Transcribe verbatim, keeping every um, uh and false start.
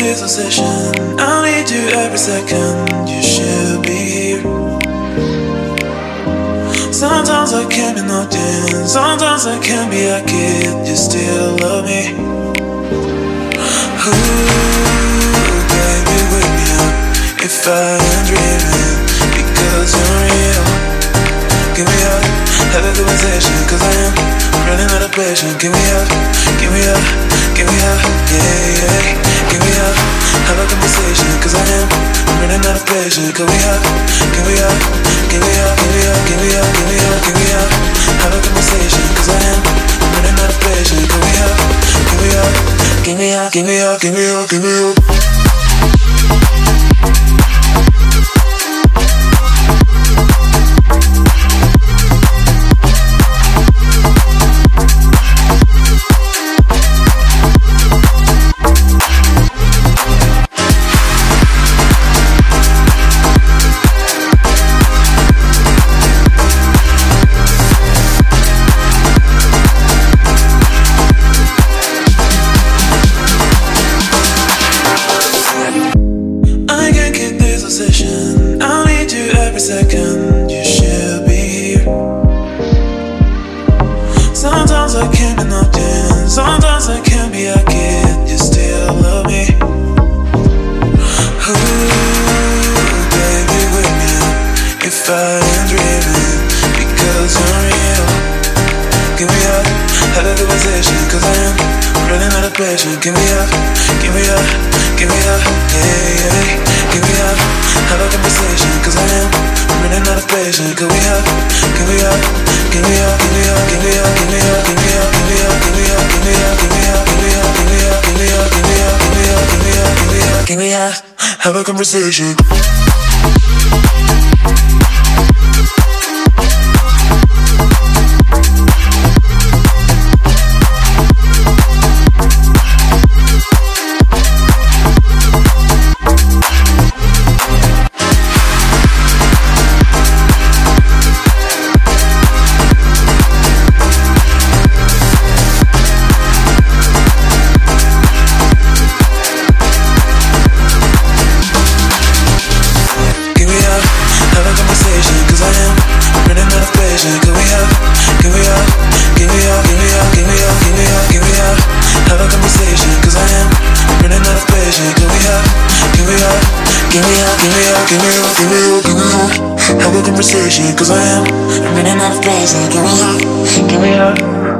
this obsession. I need you every second. You should be here. Sometimes I can't be knocked in, sometimes I can't be a kid. You still love me. Ooh, baby, wake me up if I am dreaming, because you're real. Give me up, have a conversation, cause I am running out of patience. Give me up, give me up, give me up, yeah, yeah. Give me up, have a conversation, cause I am running out of patience. Give me up, give me up, give me up, give me up, give me up, give me up, give me up. Have a conversation, cause I am running out of patience. Give me up, give me up, give me up, give me up, give me up, give me up. I need you every second. You should be here. Sometimes I can't be knocked in, sometimes I can't be a kid. You still love me. Ooh, baby, wake me up if I am dreaming, because you're real. Give me up, have a conversation, cause I am running out of patience. Give me up, give me up, give me up, yeah, yeah. Give me up, have a conversation, cause I am running out of patience. Give me up, give me up, give me up, give me up, give me up, give me up, give me up, give me up, give me up, give me up, give me up, give me up, give me up, give me up, give me up, give me up, give me up, give me up, give me up, have a conversation. Give me up, give me up, give me up, give me up, give me up. Have a conversation, cause I am running out of patience. Give me up, give me up.